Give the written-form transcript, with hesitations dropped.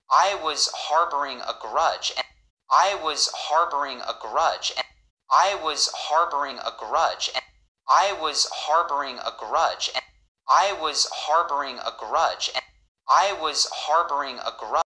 I was harboring a grudge. I was harboring a grudge. I was harboring a grudge. I was harboring a grudge. I was harboring a grudge. I was harboring a grudge.